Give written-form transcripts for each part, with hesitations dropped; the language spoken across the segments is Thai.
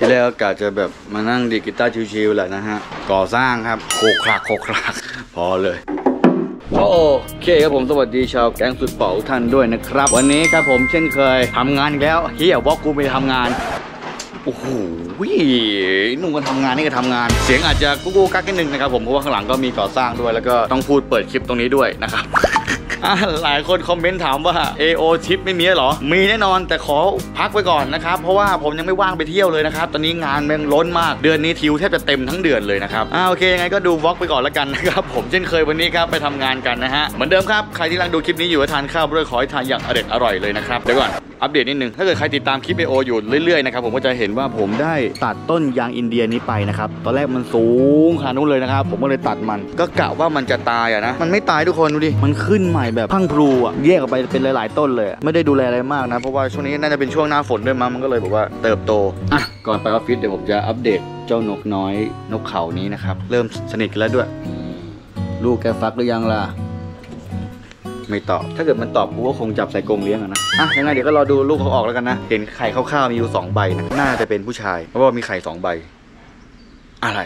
ที่แรกกะจะแบบมานั่งดีดกีตาร์ชิวๆแหละนะฮะก่อสร้างครับโคคลักพอเลยโอเคครับผมสวัสดีชาวแก๊งสุดเป๋าท่านด้วยนะครับวันนี้ครับผมเช่นเคยทำงานอีกแล้วเฮียบอกกูไปทำงานโอ้โหนุ่งก็ทำงานนี่ก็ทำงานเสียงอาจจะกุ๊กกักนิดนึงนะครับผมเพราะว่าข้างหลังก็มีก่อสร้างด้วยแล้วก็ต้องพูดเปิดคลิปตรงนี้ด้วยนะครับหลายคนคอมเมนต์ถามว่า AO ชิปไม่มีหรอมีแน่นอนแต่ขอพักไว้ก่อนนะครับเพราะว่าผมยังไม่ว่างไปเที่ยวเลยนะครับตอนนี้งานมันล้นมากเดือนนี้ทิวแทบจะเต็มทั้งเดือนเลยนะครับโอเคยังไงก็ดูวอล์กไปก่อนแล้วกันนะครับผมเช่นเคยวันนี้ครับไปทำงานกันนะฮะเหมือนเดิมครับใครที่กำลังดูคลิปนี้อยู่ทานข้าวด้วยขอให้ทานอย่างอร่อยเลยนะครับเดี๋ยวก่อนอัปเดตนิดนึงถ้าเกิดใครติดตามคลิป AO อยู่เรื่อยๆนะครับผมก็จะเห็นว่าผมได้ตัดต้นยางอินเดียนี้ไปนะครับตอนแรกมันสูงขนาดนู้นเลยนะครับผมก็เลยตัดมันก็กะว่ามันจะตายนะมันไม่ตายทุกคนดูดิมันขึ้นใหม่แบบพังพลูแยกออกไปเป็นหลายๆต้นเลยไม่ได้ดูแลอะไรมากนะเพราะว่าช่วงนี้น่าจะเป็นช่วงหน้าฝนด้วยมั้งมันก็เลยแบบว่าเติบโตก่อนไปออฟฟิศเดี๋ยวผมจะอัปเดตเจ้านกน้อยนกเขานี้นะครับเริ่มสนิทกันแล้วด้วยลูกแกฟักหรือยังล่ะไม่ตอบถ้าเกิดมันตอบกูก็คงจับใส่กรงเลี้ยงนะยังไงเดี๋ยวก็รอดูลูกเขาออกแล้วกันนะเห็นไข่คร่าวๆมีอยู่2 ใบนะน่าจะเป็นผู้ชายเพราะว่ามีไข่2 ใบอะไร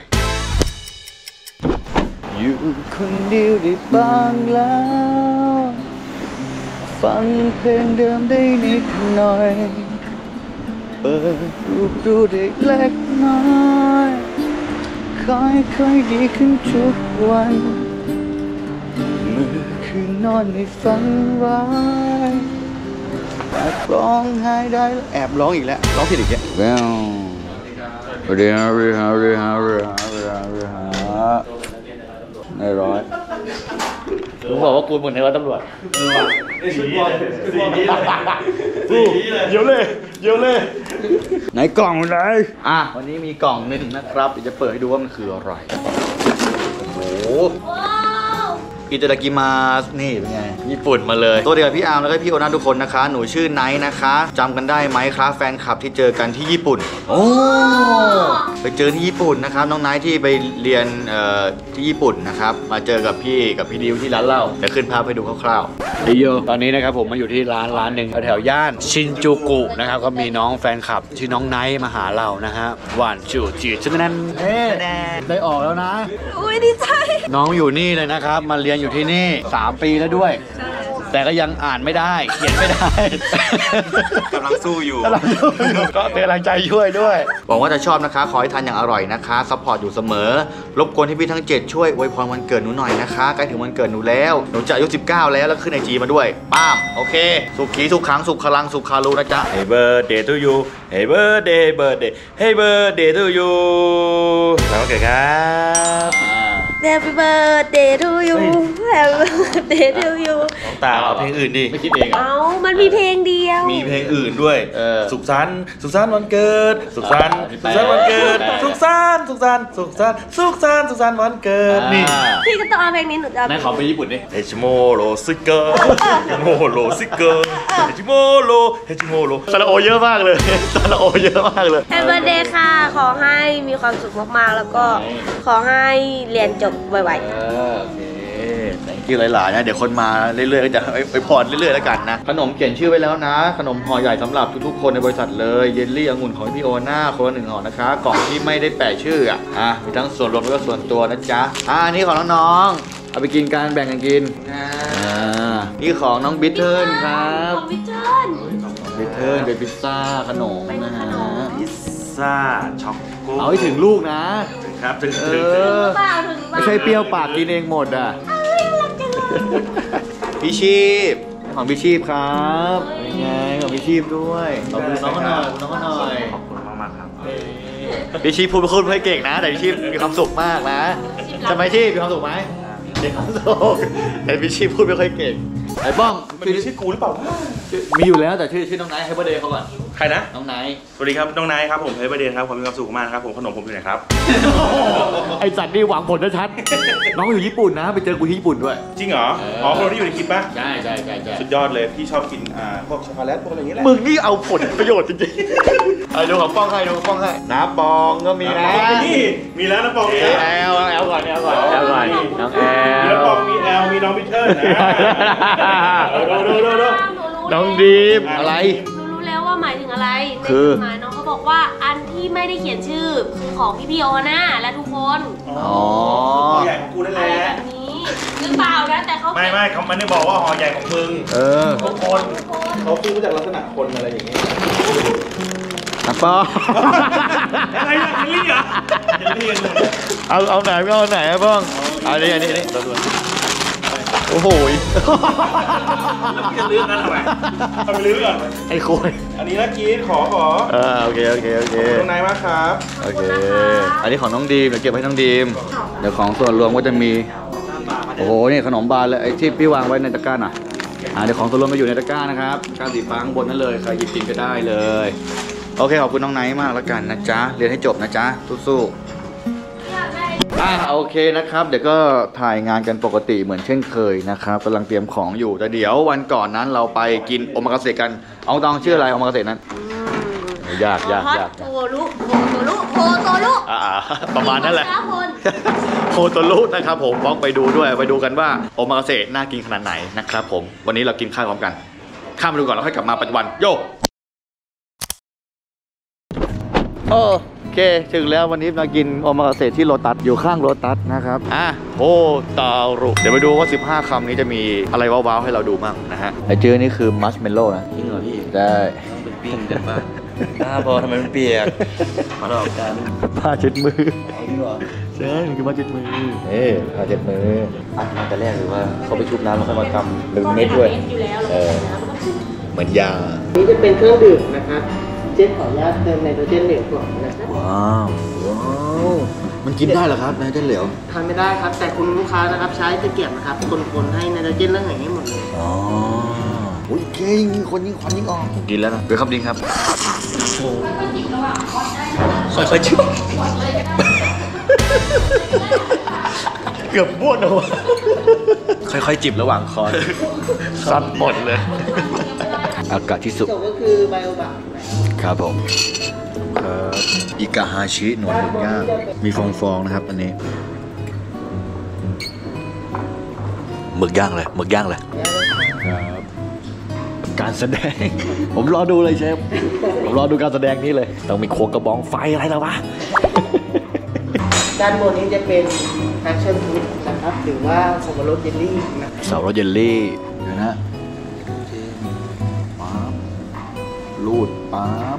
อยู่คนเดียวได้บ้างแล้วฟังเพลงเดิมได้นิดหน่อยเปิดรูปดูได้เล็กน้อยค่อยๆดีขึ้นทุกวันเมื่อคืนนอนไม่ฝันร้ายแอบร้องไห้ได้แอบร้องอีกแล้วร้องผิดอีกแล้วว้าวเรียในร้อยผมบอกว่ากูเหมือนในร้อยตำรวจสีนี้เลยเยอะเลยไหนกล่องไหนวันนี้มีกล่องหนึ่งนะครับเดี๋ยวจะเปิดให้ดูว่ามันคืออะไรโอ้โหอิตาลีมาสนี่เป็นไงญี่ปุ่นมาเลยตัวเดียวกับพี่อาร์มแล้วก็พี่โอนาทุกคนนะคะหนูชื่อไนท์นะคะจำกันได้ไหมครับแฟนคลับที่เจอกันที่ญี่ปุ่นไปเจอที่ญี่ปุ่นนะครับน้องไนท์ที่ไปเรียนที่ญี่ปุ่นนะครับมาเจอกับพี่ดิวที่ร้านเหล้าเดี๋ยวขึ้นภาพให้ดูคร่าวๆดีโยตอนนี้นะครับผมมาอยู่ที่ร้านหนึ่งแถวย่านชินจูกุนะครับก็มีน้องแฟนคลับชื่อน้องไนท์มาหาเรานะฮะหวานจูจีฉะนั้นได้ออกแล้วนะอุ้ยดีใจน้องอยู่นี่เลยนะครับมาเรียนอยู่ที่นี่3 ปีแล้วด้วยแต่ก็ยังอ่านไม่ได้เขียนไม่ได้กำลังสู้อยู่ก็เป็นกำลังใจช่วยด้วยหวังว่าจะชอบนะคะขอให้ทานอย่างอร่อยนะคะซัพพอร์ตอยู่เสมอรบกวนให้พี่ทั้ง7ช่วยอวยพรวันเกิดหนูหน่อยนะคะใกล้ถึงวันเกิดหนูแล้วหนูจะอายุ19แล้วขึ้นIGมาด้วยป้ามโอเคสุขีสุขขังสุขลังสุขารูนะจ๊ะ Happy birthday to you Happy birthday Happy birthday to you แล้วเกิดครับ Happy birthday to you Happy birthday to you ตาเอาเพลงอื่นดิไม่คิดเองมันมีเพลงเดียวมีเพลงอื่นด้วยสุขสันต์วันเกิดสุขสันต์วันเกิดสุขสันต์วันเกิดนี่พี่ก็ต้องเอาเพลงนี้หนูจะนายขอไปญี่ปุ่นดิเฮจิโมโรซิเกอร์เฮจิโมโรซิเกอร์เฮจิโมโรซาลาโอเยอะมากเลย Happy birthday ค่ะขอให้มีความสุขมากๆแล้วก็ขอให้เรียนจบไวๆที่หลายๆนะเดี๋ยวคนมาเรื่อยๆก็จะไปพรเรื่อยๆแล้วกันนะขนมเขียนชื่อไว้แล้วนะขนมห่อใหญ่สำหรับทุกๆคนในบริษัทเลยเยลลี่องุ่นของพี่โอน่าคนละ1 ห่อนะคะกล่องที่ไม่ได้แปะชื่อมีทั้งส่วนรวมแล้วก็ส่วนตัวนะจ๊ะอันนี้ของน้องๆเอาไปกินกันแบ่งกันกินนี่ของน้องบิทเทิลครับบิทเทิลเป็นพิซซ่าขนมนะฮะพิซซ่าช็อกโกเอาให้ถึงลูกนะครับถึงไม่ใช่เปรี้ยวปากกินเองหมดพี่ชีพของพี่ชีพครับเป็นไงของพี่ชีพด้วยขอบคุณน้องก็หน่อยขอบคุณมากครับพี่ชีพพูดไม่เก่งนะแต่พี่ชีพมีความสุขมากนะทำไมชีพมีความสุขไหมมีความสุขแต่พี่ชีพพูดไม่ค่อยเก่งไอ้บ้องมันมีชื่อกูหรือเปล่ามีอยู่แล้วแต่ชื่อน้องไนท์ให้เบอร์เดย์เขาก่อนใครนะน้องไนท์สวัสดีครับน้องไนท์ครับผมให้เบอร์เดย์ครับผมมีความสุขมากครับผมขนมผมอยู่ไหนครับไอสัตว์นี่หวังผลชัดน้องอยู่ญี่ปุ่นนะไปเจอกูที่ญี่ปุ่นด้วยจริงเหรอคนที่อยู่ในคลิปป่ะใช่สุดยอดเลยพี่ชอบกินพวกช็อกโกแลตพวกอะไรอย่างเงี้ยแหละมึงนี่เอาผลประโยชน์จริงๆดูของป้องให้น้ำปองก็มีนะมีแล้วน้ำปองมีแอลก่อนน้องแอลมีน้ำปองมีแอลมีน้องบิทเทิลนะดูน้องดีมอะไรรู้แล้วว่าหมายถึงอะไรคือหมายน้องเขาบอกบอกว่าอันที่ไม่ได้เขียนชื่อคือของพี่โอน่าและทุกคนอ๋อห่อใหญ่ของกูนั่นอะแหไรละแบบนี้หรือเปล่านะแต่เขาไม่เขาไม่ได้บอกว่าห่อใหญ่ของมึงเออทุกคนเขาพูดมาจากลักษณะคนอะไรอย่างนี้อ่ะป้ออะไรนะเฮลี่เหรอเฮลี่กันหมดเอาไหนไม่เอาไหนอะบ้องอันนี้โอ้โหจะเลือกกันทำไมทำไปเลือกก่อนไอ้โคยอันนี้นะกีดขอโอเคตรงไหนมาครับโอเค อันนี้ของน้องดีมเดี๋ยวเก็บให้น้องดีมเดี๋ยวของส่วนรวมก็จะมี โอ้โห นี่ขนมบานเลยไอ้ที่พี่วางไว้ในตะกร้าน่ะเดี๋ยวของส่วนรวมมาอยู่ในตะกร้านะครับกร้าสีฟ้าข้างบนนั่นเลย ใครหยิบกินก็ได้เลย โอเค ขอบคุณน้องไนท์มากแล้วกันนะจ๊ะ เรียนให้จบนะจ๊ะ สู้ๆโอเคนะครับ เดี๋ยวก็ถ่ายงานกันปกติเหมือนเช่นเคยนะครับกำลังเตรียมของอยู่ แต่เดี๋ยววันก่อนนั้นเราไปกินโอมากาเสะกัน เอาตองชื่ออะไรโอมากาเสะนั้น ยากฮอตโตรุโตรุประมาณนั้นแหละ โคโตรุนะครับผมบล็อกไปดูด้วยไปดูกันว่าโอมากาเสะน่ากินขนาดไหนนะครับผมวันนี้เรากินข้าวพร้อมกันข้ามไปดูก่อนแล้วค่อยกลับมาปัจจุบันโยโอเคถึงแล้ววันนี้มากินโอมากาเสะที่โลตัสอยู่ข้างโลตัสนะครับโคโตรุเดี๋ยวไปดูว่า15คำนี้จะมีอะไรว้าวๆให้เราดูบ้างนะฮะไอเจอนี่คือมัชเมลโล่นะจริงเหรอพี่ได้เป็นปิ้งเด็ดมากพอทำไมมันเปียกมาหลอกกันผ้าเช็ดมือเอาดีกว่าใช่มันคือผ้าเช็ดมือผ้าเช็ดมืออัดมาแต่แรกหรือว่าเขาไปชุบน้ำแล้วค่อยมากเป็นเม็ดด้วยอยู่แล้วเหมือนยานี่จะเป็นเครื่องดื่มนะครับเจ๊ขออนุญาตเติมไนโตรเจนเหลวก่อนนะครับว้าวมันกินได้เหรอครับนายเจ้าเหลวทานไม่ได้ครับ แต่คุณลูกค้านะครับใช้ตะเกียบนะครับคนๆให้ไนโตรเจนระเหยให้หมดเลยอ๋อโอ้ยเก่งยิงคนยิงควันยิงออกผมกินแล้วนะเดี๋ยวครับดิงครับค่อยๆชุบเกือบบ้วนออกมาค่อยๆจิบระหว่างคอซัดหมดเลย อากาศที่สุดจบก็คือไบโอบะนะครับผมครับอิกาฮาชิหนวดหมึกย่างมีฟองๆนะครับอันนี้หมึกย่างเลยหมึกย่างเลยครับการแสดง ผมรอดูเลยเชฟผมรอดูการแสดงนี้เลยต้องมีโคกระบองไฟอะไรแล้ววะด้านบนนี้จะเป็นแฟชั่นฟูดนะครับหรือว่าสับปะรดเยลลี่นะครับสาวรสเยลลี่เดี๋ยวนะป๊าบรูดป๊าบ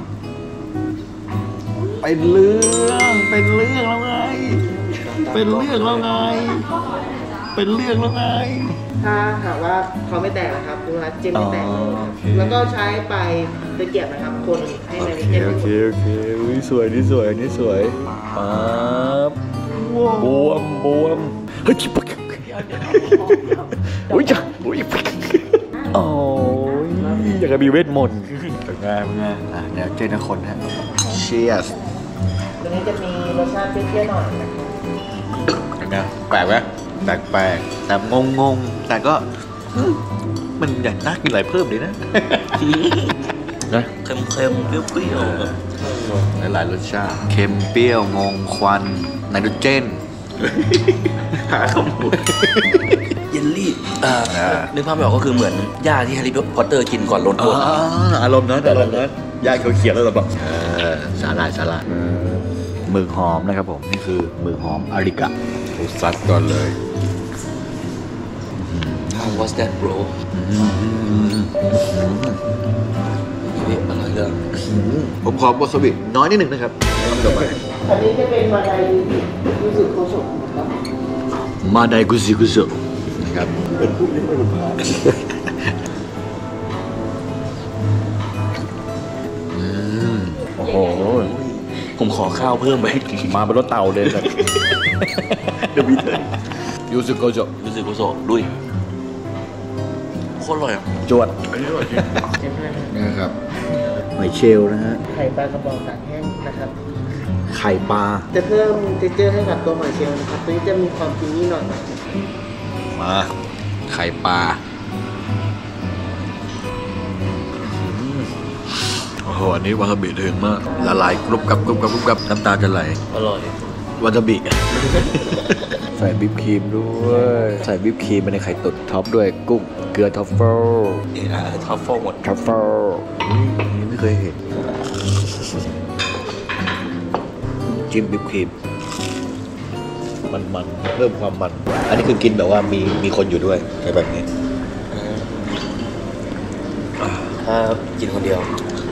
เป็นเรื่องแล้วไงเป็นเรื่องแล้วไงเป็นเรื่องแล้วไงถ้าหากว่าเขาไม่แตกนะครับคุณรัฐเจมไม่แตกเลยนะครับโอเคแล้วก็ใช้ไปตะเกียบนะครับคนให้ไนโตรเจนโอเคอุ้ยสวยนี่สวยนี่สวยป๊าบบวมเฮ้ยปักอุ้ยจ้ะอุ้ยโอ้ยอยากจะมีเวทมนต์เป็นไงเดี๋ยวเจอหน้าคนฮะ Cheers ตัวนี้จะมีรสชาติเปรี้ยวๆหน่อยนะครับเป็นไงแปลกไหมแปลกแต่งงแต่ก็มันอยากน่ากินอะไรเพิ่มดีนะนะเค็มๆเปรี้ยวๆแบบหลายรสชาติเค็มเปรี้ยวงงควันไนโตรเจนหาข้อมูลเยลลี่นึกภาพไม่ออกก็คือเหมือนหญ้าที่แฮร์รี่พอตเตอร์กินก่อนลดโทษอารมณ์นั้นยาเขียวๆแล้วแบบสาหร่ายหมึกหอมนะครับผมนี่คือหมึกหอมอาริกะผมซัดก่อนเลย What's that bro นี่อร่อยเลยผมขอวาซาบิน้อยนิดหนึ่งนะครับต่อไปอันนี้จะเป็นมาไดยูสุโคโชะนะครับมาไดกุซิกุโซนะครับโอ้โหผมขอข้าวเพิ่มไปมาเป็นรถเต่าเลยครับเดี๋ยวมีเธอยูซุโกโจรู้สึกโกโซลุยโคตรอร่อยอ่ะจวดอันนี้อร่อยจริงเจมส์นี่ครับหอยเชลล์นะฮะไข่ปลากระบอกตากแห้งนะครับไข่ปลาจะเพิ่มเทคเจอร์ให้กับตัวหอยเชลล์นะครับ ตัวนี้จะมีความครีมมี่หน่อยมาไข่ปลาโอ้โหอันนี้วาซาบิถึงมากละลายกรุบกับน้ำตาจะไหลอร่อยวาซาบิ ใส่บิปครีมด้วยใส่บิปครีมไปในไข่ตุ๋นท็อปด้วยกุ้งเกลือทัฟเฟิลทัฟเฟิลหมดทัฟเฟิลนี่ไม่เคยเห็นจิ้มวิปครีมมันเพิ่มความมัน อันนี้คือกินแบบว่ามีคนอยู่ด้วยอะไรแบบนี้ถ้ากินคนเดียว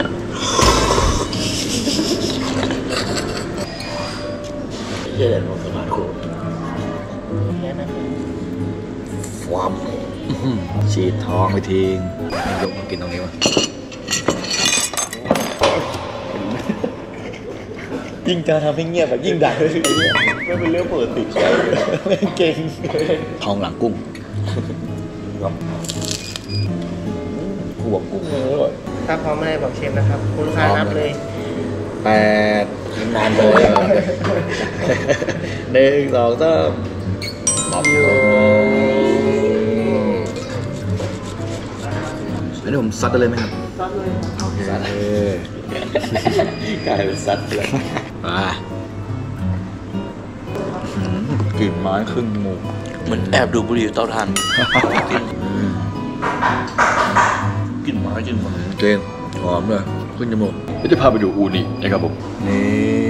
เยี่ยมสมาร์ทโค้ดว้าวฉีดท้องไปทิ้งยกมากินตรงนี้มายิ่งจะทำให้เงียบแบบยิ่งดังไม่เป็นเรื่องปกติเก่งท้องหลังกุ้งหัวกุ้งเลยถ้าพร้อมเมื่อไหร่บอกเชฟนะครับ คุณลูกค้านับเลย 8กินนานเลย1 2 3บอกอันนี้ผมซัดได้เลยไหมครับซัดเลยโอเคซัดเลยกลายเป็นซัดเลยกลิ่นไม้ครึ่งหมูเหมือนแอบดูบุหรี่เตาถ่านกลิ่นไม้กลิ่นมันเก่งหอมเลยขึ้นจมูกก็จะพาไปดูอูนินะครับผมนี่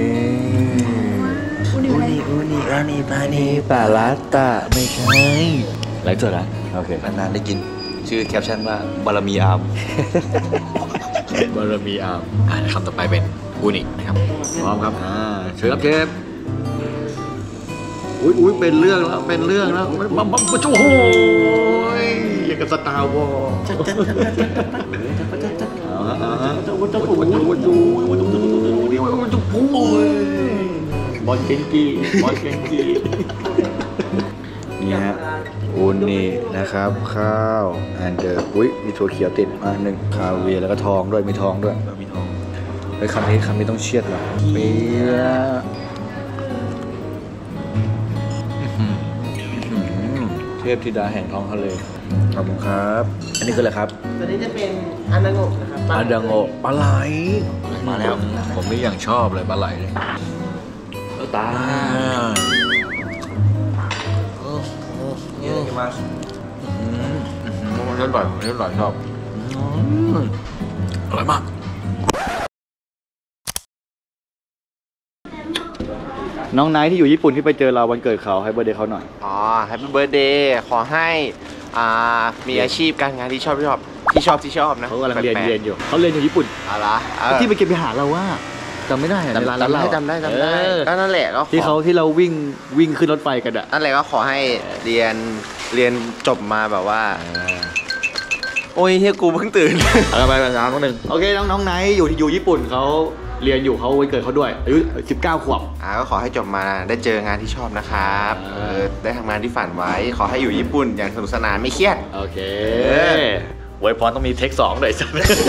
อูนิร้านนี้ปลานีปลาลาตาไม่ใช่ไรเจอแล้วโอเคนานๆได้กินชื่อแคปชั่นว่าบารมีอาร์มบารมีอาร์มคำต่อไปเป็นอูนินะครับพร้อมครับเชิญครับเชฟอุ้ยเป็นเรื่องแล้วมันโอ้โหอย่างกับสตาร์วอร์บอลเกนกี้นี่ฮะอูนี่นะครับข้าวอันเดอร์อุ้ยมีถั่วเขียวติดมาหนึ่งคาเวียร์แล้วก็ทองด้วยมีทองด้วยเฮ้ยคำนี้ต้องเชียดหรอเปียเทพธิดาแห่งท้องทะเลขอบคุณครับอันนี้คืออะไรครับตัวนี้จะเป็นอานาโงะนะครับอาดังโงปลาไหลมาแล้วผมนี่อย่างชอบเลยปลาไหลเลยตาเยอะมากมันอร่อยชอบอร่อยมากน้องไนท์ที่อยู่ญี่ปุ่นที่ไปเจอเราวันเกิดเขาให้เบอร์เดย์เขาหน่อยแฮปปี้เบิร์ดเดย์ขอให้มีอาชีพการงานที่ชอบนะเขากำลังเรียนอยู่เขาเรียนอยู่ญี่ปุ่นอะไรที่ไปเก็บไปหาเราว่าจำไม่ได้ในร้านเราจำได้ก็นั่นแหละก็ที่เราวิ่งขึ้นรถไฟกันอะนั่นแหละก็ขอให้เรียนจบมาแบบว่าโอ้ยเฮียกูเพิ่งตื่นไปน้อง1โอเคน้องไนท์อยู่ญี่ปุ่นเขาเรียนอยู่เขาวันเกิดเขาด้วยอายุ19 ขวบก็ขอให้จบมาได้เจองานที่ชอบนะครับได้ทำงานที่ฝันไว้ขอให้อยู่ญี่ปุ่นอย่างสนุกสนานไม่เครียดโอเคไว้พรต้องมีเทค2หน่อยสิ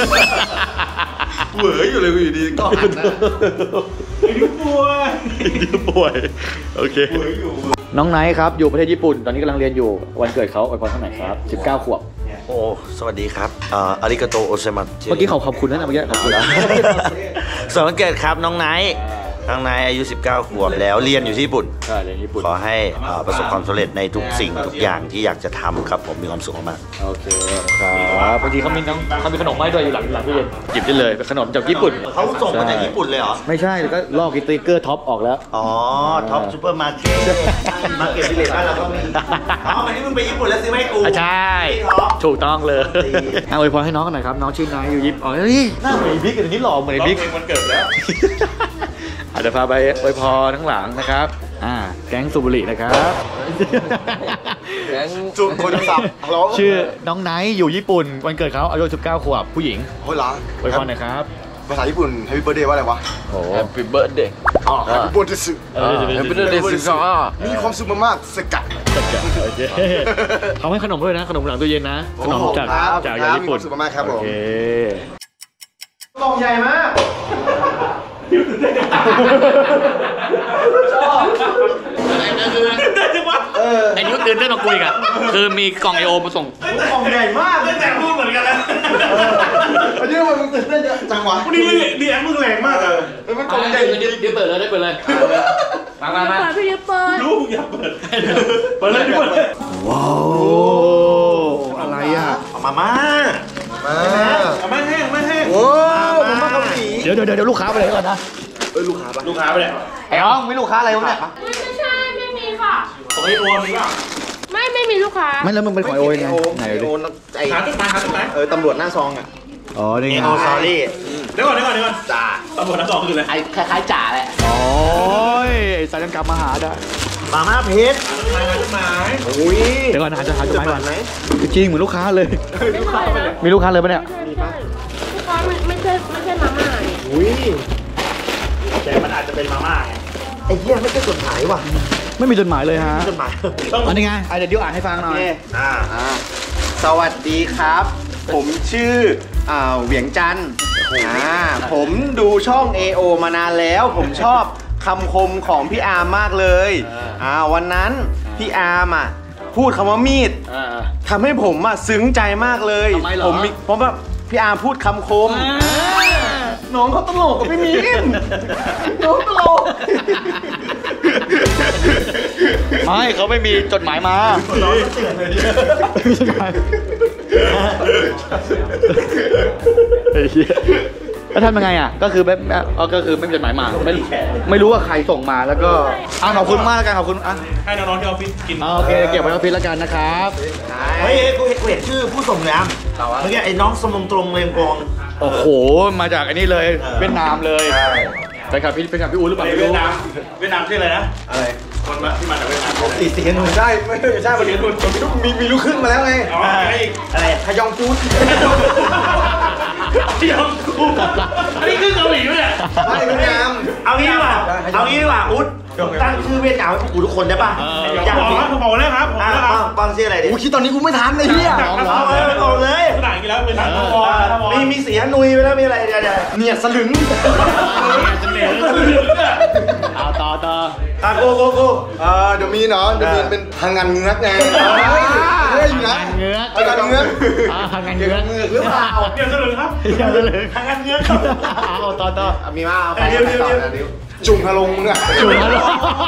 เหวออยู่เลยอยู่ดีก็หันนะนิ้วป่วยโอเคน้องไนท์ครับอยู่ประเทศญี่ปุ่นตอนนี้กำลังเรียนอยู่วันเกิดเขาอวยพรเท่าไหร่ครับ19 ขวบโอ้สวัสดีครับอาริกาโตโอเซมัสเมื่อกี้ขอบคุณนะเมื่อกี้ขอบคุณสวัสดีวันเกิดครับน้องไนท์อายุ19 ขวบแล้วเรียนอยู่ที่ญี่ปุ่นขอให้ประสบความสำเร็จในทุกสิ่งทุกอย่างที่อยากจะทำครับผมมีความสุขมากโอเคครับบางทีเขามีขนมไม้ด้วยอยู่หลังตู้เย็นหยิบได้เลยเป็นขนมจากญี่ปุ่นเขาส่งมาจากญี่ปุ่นเลยเหรอไม่ใช่แล้วก็ลอกสติ๊กเกอร์ท็อปออกแล้วท็อปซูเปอร์มาร์เก็ตวิลเลจบ้านเราก็มีวันนี้มึงไปญี่ปุ่นแล้วซื้อให้กูใช่ถูกต้องเลยอวยพรให้น้องหน่อยครับน้องชื่อนายอยู่ญี่ปุ่นหน้าเหมือนบิ๊กอันนี้หล่อเหมือนบิ๊กมันเกิดแล้วอาจจะพาไปอวยพรทั้งหลังนะครับแก๊งสูบบุหรี่นะครับแก๊งสูบคนสับชื่อน้องไนท์อยู่ญี่ปุ่นวันเกิดเขาอายุ19 ขวบผู้หญิงโอ้ยล้างอวยพรหน่อยครับภาษาญี่ปุ่น Happy Birthday ว่าอะไรวะ Happy Birthday Happy Birthday Happy Birthday มีความสุขมากๆสกัดโอเคเขาให้ขนมด้วยนะขนมหลังตู้เย็นนะขนมจากญี่ปุ่นมีความสุขมากครับผมโอเคกล่องใหญ่มากชอบไอ้นิ้วตื่นเต้นมาคุยกันคือมีกล่องไอโอมาส่งกล่องใหญ่มากแต่พูดเหมือนกันแล้วอันนี้มันตื่นเต้นจังหวะวันนี้ดีแอคมึงแรงมากอะมันกล่องใหญ่เดี๋ยวเปิดเลยได้เปิดเลยมาพี่เปิดรู้อย่าเปิดเลยดิเปิดว้าวอะไรอ่ะมาแห้งโอ้มาเกาหลีเดี๋ยวลูกค้าไปไหนก่อนนะลูกค้าปะลูกค้าไปเลยไอ้อ๋องมีลูกค้าอะไรวะเนี่ยไม่ใช่ไม่มีค่ะของไอโอมีป่ะไม่มีลูกค้าไม่แล้วมึงเป็นของโอ้ยไงไหนไอดูโอดิไอหาจุดหมายหาจุดหมายตำรวจหน้าซองอ่ะอ๋อนี่ไงโอซอรี่เดี๋ยวก่อนจ่าตำรวจน้ำซองคืออะไรไอคล้ายๆจ่าแหละโอ้ยไอ้สายยังกลับมาหาได้มาม่าเพชรหาจุดหมายโอ้ยเดี๋ยวก่อนหาจดหมายก่อนไหนจริงเหมือนลูกค้าเลยลูกค้าเลยมีลูกค้าเลยปะเนี่ยลูกค้าไม่ใช่มาม่าเนี่ยอุ้ยแต่มันอาจจะเป็นมาม่าไงไอ้เหี้ยไม่ใช่จดหมายว่ะไม่มีจดหมายเลยฮะจดหมายอันนี้ไงเดี๋ยวดิวอ่านให้ฟังหน่อยอ่าสวัสดีครับ ผมชื่อเหวียงจันทร์ผมดูช่อง AO มานานแล้ว ผมชอบคำคมของพี่อาร์มมากเลยวันนั้นพี่อาร์มพูดคำว่ามีดทำให้ผมซึ้งใจมากเลยทำไมเหรอเพราะแบบพี่อาร์มพูดคำคม น้องเขาตลกกับพี่มีนน้องตลกไม่เขาไม่มีจดหมายมาไม่ใช่ไงไอ้เหี้ยแล้วทำยังไงอ่ะก็คือไม่มีจดหมายมาไม่รู้ว่าใครส่งมาแล้วก็ขอบคุณมากแล้วกันขอบคุณให้น้องๆที่ออฟฟิศกินโอเคเก็บไว้ออฟฟิศแล้วกันนะครับเฮ้ยกูเห็นชื่อผู้ส่งน้ำเมื่อกี้ไอ้น้องสมงตรงเรียงกองโอ้โหมาจากไอ้นี่เลยเวียดนามเลยไปครับพี่อู๋หรือเปล่าเวียดนามชื่ออะไรนะอะไรคนที่มาจากเวียดนามตีเสียงใช่ไม่ใช่วันนี้มีลูกครึ่งมาแล้วไงอ๋ออะไรอีกอะไรพยองกูดพี่ยองกูอันนี้คือเกาหลีไหมเนี่ยไม่เวียดนามเอางี้ดีกว่าอุ๊ดตั้งชื่อเวียดนามให้กูทุกคนได้ป่ะอยากบอกรู้แล้วบอกแล้วครับบอกแล้วครับปังชื่ออะไรดิกูคิดตอนนี้กูไม่ทันเลยเฮียเอาเลยบอกเลยขนาดนี้แล้วเป็นนักบอลมีเสียนุยไปแล้วมีอะไรเดี๋ยวเนี่ยสลึงเอาต่อโกเดี๋ยวมีเนาะเดี๋ยวมีเป็นทางงานเงือกไงเฮ้ยอยู่นะเงือกทางงานเงือกทางงานเงือกเงือกหรือเปล่าเดี๋ยวจะเลยครับอย่าเลยทางการเงินครับเอาต่อมีมาเอาไปต่อนะดิวจุ่มฮาลงมึงอะจุ่มฮัลโหล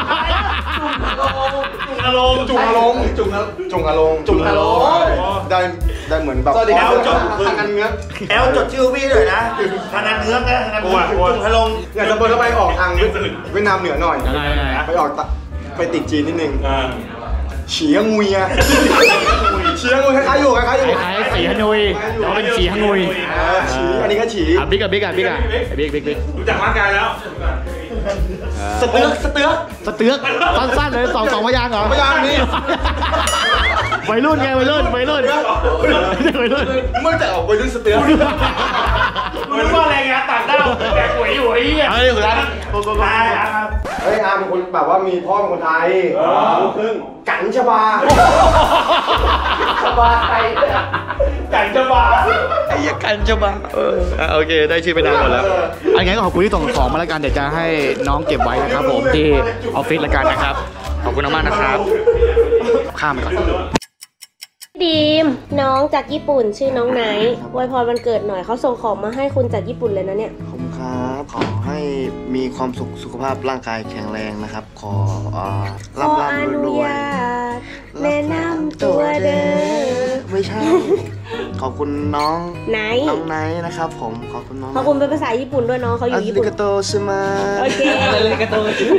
อารมณ์จุ่มฮาลงจุ่มฮาลงจุ่มฮาลงได้เหมือนแบบทางงานเงือกแอลจดชื่อพี่หน่อยนะทางการเงินนะทางการเงินจุ่มพลงอยากจะเปิดเข้าไปออกทางเวียดนามเหนือหน่อยยังไงไปออกไปติดจีนนิดนึงเฉียงุยอะเฉียงุยคล้ายๆอยู่คล้ายๆสีฮานอยแต่ว่าเป็นสีฮานอยฉีอันนี้ก็ฉีบิ๊กบิ๊กรู้จักร่างกายแล้วสเตือกสเตือกสั้นๆเลยสองพยางค์เหรอพยางค์นี้วัยรุ่นไงวัยรุ่นเมื่อจะออกไปรุ่นสเตียร์มันว่าแรงงานต่างด้าวแบกหวยอยู่ไอ้เหี้ยเฮ้ยคุณรัฐเฮ้ยอาเป็นคนแบบว่ามีพ่อเป็นคนไทยลูกครึ่งกัญชบาชบาไทยไก่จะบาไอ้ยักษ์กันจะบ้าโอเคได้ชื่อไปนานหมดแล้วอันนี้ก็ขอบคุณที่ส่งของมาแล้วกันเดี๋ยวจะให้น้องเก็บไว้นะครับผมที่ออฟฟิศแล้วกันนะครับขอบคุณมากนะครับข้ามไปก่อนดีมน้องจากญี่ปุ่นชื่อน้องไนท์อวยพรวันเกิดหน่อยเขาส่งของมาให้คุณจากญี่ปุ่นเลยนะเนี่ยขอบคุณครับขอให้มีความสุขสุขภาพร่างกายแข็งแรงนะครับ ขอขอร่ำอรนุวยญาตแนะนำตัวเด้อไม่ใช่ ขอบคุณน้องไนท์น้องไนท์นะครับผมขอบคุณน้องขอบคุณเป็นภาษาญี่ปุ่นด้วยน้องเขาออายู่ญี่ริปุ่นกาโตชิมาโอเคอาราลิกาโต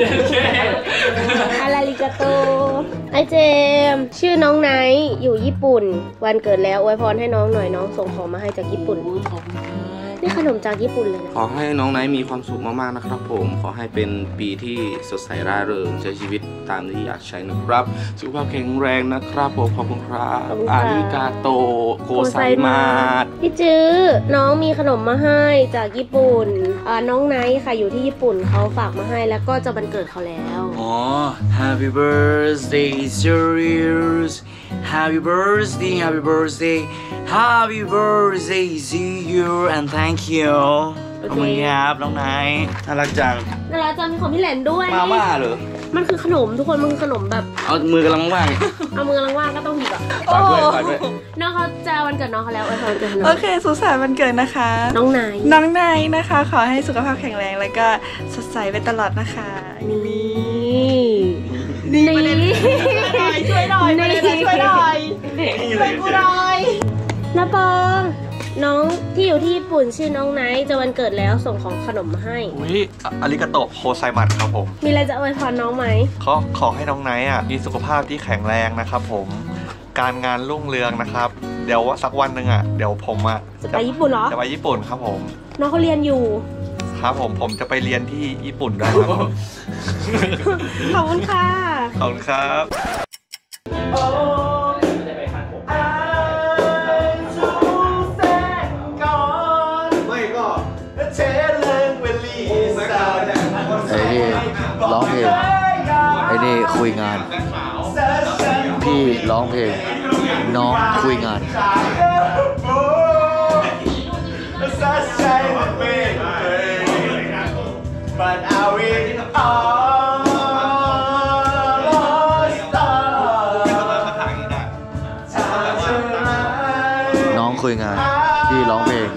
ไอเจมส์ชื่อน้องไนท์อยู่ญี่ปุ่น วันเกิดแล้วอวยพรให้น้องหน่อยน้องส่งของมาให้จากญี่ปุ่นนี่ขนมจากญี่ปุ่นเลยนะขอให้น้องไนท์มีความสุขมากๆนะครับผมขอให้เป็นปีที่สดใสร่าเริงใช้ชีวิตตามที่อยากใช้นะครับสุขภาพแข็งแรงนะครับผมขอบคุณครับอาริกาโตโกไซมาสพี่จื้อน้องมีขนมมาให้จากญี่ปุ่นน้องไนท์ค่ะอยู่ที่ญี่ปุ่นเขาฝากมาให้แล้วก็จะวันเกิดเขาแล้วอ๋อ Happy birthday serious Happy birthday Happy birthday Happy birthday to you and thank you ขอบคุณครับน้องไนท์น่ารักจังน่ารักจังมีของพี่แหลนด้วยมาม่าเหรอมันคือขนมทุกคนมันคือขนมแบบเอามือกำลังว่างเอามือกำลังว่างก็ต้องหยิบอ่ะฝากด้วยน้องเขาจะวันเกิดน้องเขาแล้วอวยพรวันเกิดให้น้องโอเคสุขสันต์วันเกิดนะคะน้องไนท์น้องนายนะคะ ขอให้สุขภาพแข็งแรงแล้วก็สดใสไปตลอดนะคะนี่นี่นี่ช่วยหน่อยช่วยหน่อยช่วยกูหน่อยน้าปองน้องที่อยู่ที่ญี่ปุ่นชื่อน้องไนท์จะวันเกิดแล้วส่งของขนมมาให้อุ้ยอาริกาโตะโฮไซมัสครับผมมีอะไรจะอวยพรน้องไหมขอให้น้องไนท์มีสุขภาพที่แข็งแรงนะครับผมการงานรุ่งเรืองนะครับเดี๋ยวสักวันหนึ่งเดี๋ยวผมจะไปญี่ปุ่นเหรอจะไปญี่ปุ่นครับผมน้องเขาเรียนอยู่ครับผมจะไปเรียนที่ญี่ปุ่นด้วยครับผมขอบคุณค่ะขอบคุณครับไม่ก็เชลงเวลีไอ้นี่ร้องเพลงไอ้นี่คุยงาน พี่ร้องเพลงน้องคุยงานน้องคุยงานพี่ร้องเพลง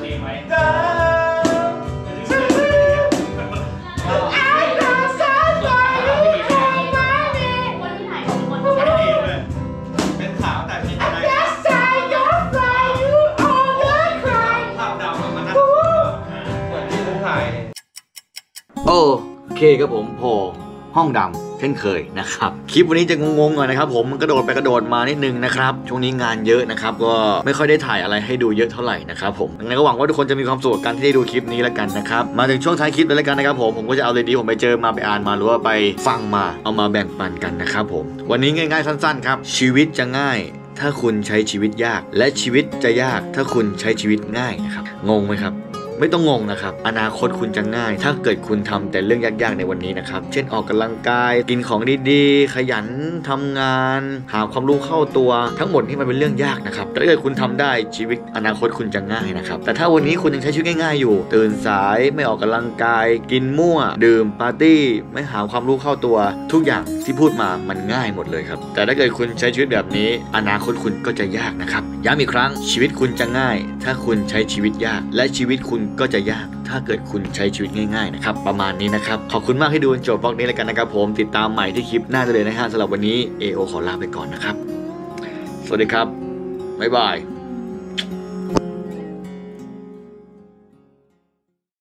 โอเคครับผมพอห้องดำเช่นเคยนะครับคลิปวันนี้จะงงๆหน่อยนะครับผมมันกระโดดไปกระโดดมานิดนึงนะครับช่วงนี้งานเยอะนะครับก็ไม่ค่อยได้ถ่ายอะไรให้ดูเยอะเท่าไหร่นะครับผมยังไงก็หวังว่าทุกคนจะมีความสุขกับการที่ได้ดูคลิปนี้แล้วกันนะครับมาถึงช่วงท้ายคลิปแล้วกันนะครับผมก็จะเอาเลยดีผมไปเจอมาไปอ่านมาหรือว่าไปฟังมาเอามาแบ่งปันกันนะครับผมวันนี้ง่ายๆสั้นๆครับชีวิตจะง่ายถ้าคุณใช้ชีวิตยากและชีวิตจะยากถ้าคุณใช้ชีวิตง่ายนะครับงงไหมครับไม่ต้องงงนะครับอนาคตคุณจะง่ายถ้าเกิดคุณทำแต่เรื่องยากๆในวันนี้นะครับเช่นออกกำลังกายกินของดีๆขยันทำงานหาความรู้เข้าตัวทั้งหมดที่มันเป็นเรื่องยากนะครับแต่ถ้าเกิดคุณทำได้ชีวิตอนาคตคุณจะง่ายนะครับแต่ถ้าวันนี้คุณยังใช้ชีวิตง่ายๆอยู่ตื่นสายไม่ออกกำลังกายกินมั่วดื่มปาร์ตี้ไม่หาความรู้เข้าตัวทุกอย่างที่พูดมามันง่ายหมดเลยครับแต่ถ้าเกิดคุณใช้ชีวิตแบบนี้อนาคตคุณก็จะยากนะครับย้ำอีกครั้งชีวิตคุณจะง่ายถ้าคุณใช้ชีวิตยากและชีวิตคุณก็จะยากถ้าเกิดคุณใช้ชีวิตง่ายๆนะครับประมาณนี้นะครับขอบคุณมากที่ดูจนจบบล็อกนี้แล้วกันนะครับผมติดตามใหม่ที่คลิปหน้าได้เลยนะฮะสำหรับวันนี้ AO ขอลาไปก่อนนะครับสวัสดีครับบ๊ายบาย